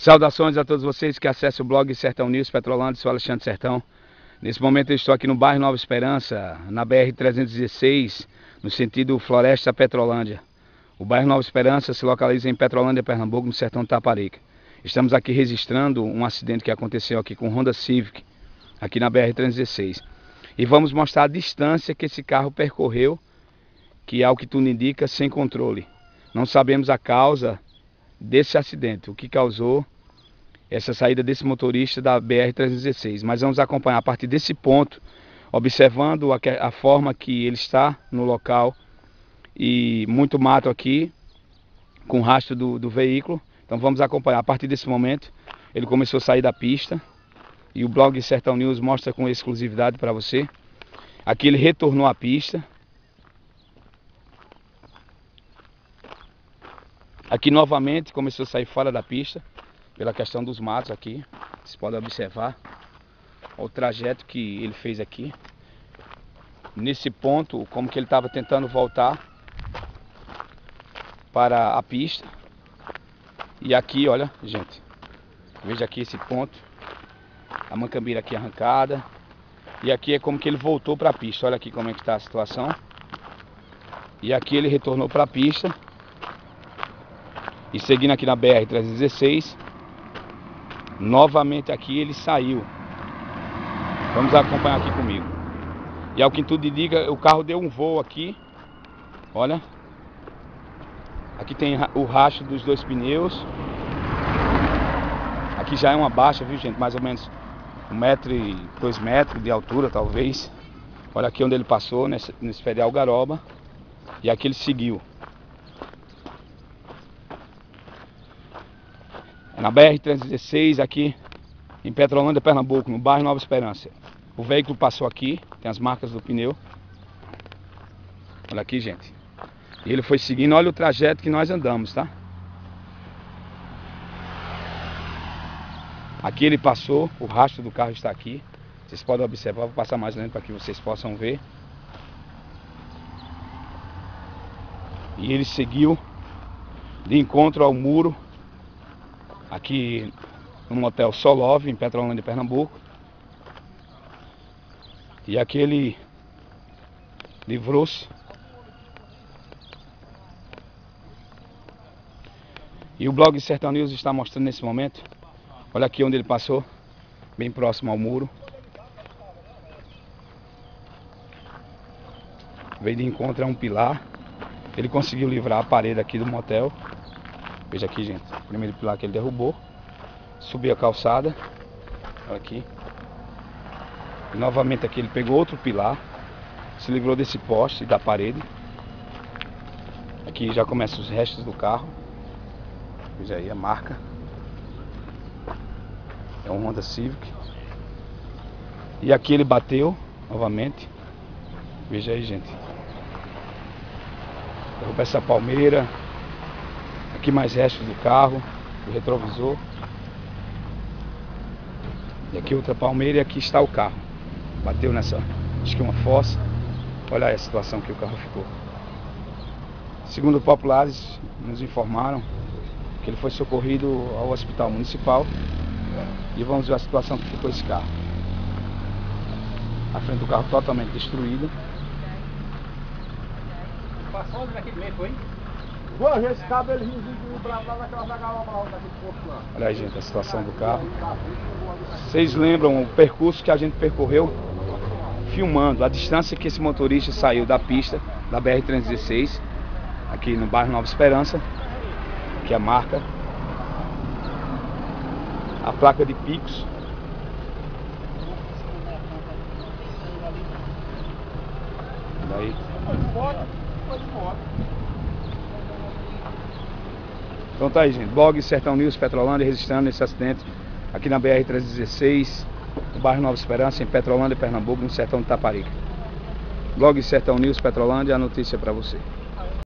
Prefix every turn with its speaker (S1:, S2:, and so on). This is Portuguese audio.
S1: Saudações a todos vocês que acessam o blog Sertão News Petrolândia, sou Alexandre Sertão. Nesse momento eu estou aqui no bairro Nova Esperança, na BR-316, no sentido Floresta Petrolândia. O bairro Nova Esperança se localiza em Petrolândia, Pernambuco, no sertão de Taparica. Estamos aqui registrando um acidente que aconteceu aqui com o Honda Civic, aqui na BR-316. E vamos mostrar a distância que esse carro percorreu, que ao que tudo indica, sem controle. Não sabemos a causa desse acidente, o que causou essa saída desse motorista da BR-316, mas vamos acompanhar a partir desse ponto, observando a forma que ele está no local e muito mato aqui com o rastro do veículo. Então vamos acompanhar a partir desse momento. Ele começou a sair da pista e o blog Sertão News mostra com exclusividade para você. Aqui ele retornou à pista. Aqui novamente começou a sair fora da pista, pela questão dos matos aqui. Vocês podem observar o trajeto que ele fez aqui. Nesse ponto, como que ele estava tentando voltar para a pista. E aqui, olha, gente, veja aqui esse ponto. A mancambeira aqui arrancada. E aqui é como que ele voltou para a pista. Olha aqui como é que está a situação. E aqui ele retornou para a pista. E seguindo aqui na BR-316, novamente aqui ele saiu. Vamos acompanhar aqui comigo. E ao que tudo indica, o carro deu um voo aqui. Olha. Aqui tem o rastro dos dois pneus. Aqui já é uma baixa, viu, gente? Mais ou menos 1 metro e 2 metros de altura, talvez. Olha aqui onde ele passou, nesse ferial Garoba. E aqui ele seguiu. Na BR-316, aqui em Petrolândia, Pernambuco, no bairro Nova Esperança. O veículo passou aqui, tem as marcas do pneu. Olha aqui, gente. E ele foi seguindo, olha o trajeto que nós andamos, tá? Aqui ele passou, o rastro do carro está aqui. Vocês podem observar, vou passar mais lento para que vocês possam ver. E ele seguiu de encontro ao muro, aqui no motel Solove, em Petrolândia, Pernambuco. E aqui ele livrou-se. E o blog Sertão News está mostrando nesse momento. Olha aqui onde ele passou, bem próximo ao muro. Veio de encontro a um pilar. Ele conseguiu livrar a parede aqui do motel. Veja aqui, gente, o primeiro pilar que ele derrubou. Subiu a calçada. Olha aqui. E novamente aqui ele pegou outro pilar. Se livrou desse poste e da parede. Aqui já começam os restos do carro. Veja aí a marca. É um Honda Civic. E aqui ele bateu novamente. Veja aí, gente. Derrubou essa palmeira. Aqui mais restos do carro, do retrovisor. E aqui outra palmeira e aqui está o carro. Bateu nessa, acho que uma fossa. Olha aí a situação que o carro ficou. Segundo populares, nos informaram que ele foi socorrido ao hospital municipal. E vamos ver a situação que ficou esse carro. A frente do carro totalmente destruída.
S2: Passou onde naquele meio, foi?
S3: Esse cabo ele viu bravo lá naquela zagala marrom daquele posto lá.
S1: Olha aí, gente, a situação do carro. Vocês lembram o percurso que a gente percorreu? Filmando a distância que esse motorista saiu da pista da BR-316, aqui no bairro Nova Esperança, que é a marca. A placa de picos. Olha aí. Então tá aí, gente. Blog Sertão News Petrolândia registrando esse acidente aqui na BR-316, no bairro Nova Esperança, em Petrolândia, Pernambuco, no sertão de Taparica. Blog Sertão News Petrolândia, a notícia para você.